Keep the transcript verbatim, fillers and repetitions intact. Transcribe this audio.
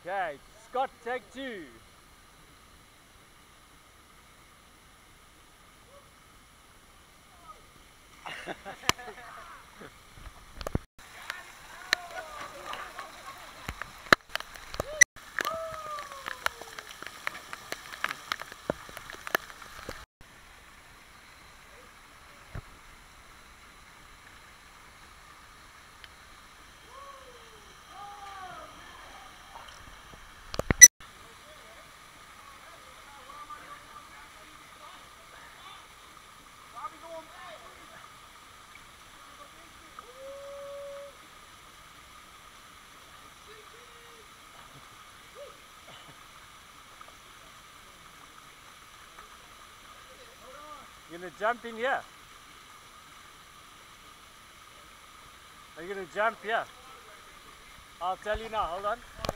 Okay, Scott, take two. You're gonna jump in here. Are you gonna jump here? I'll tell you now, hold on.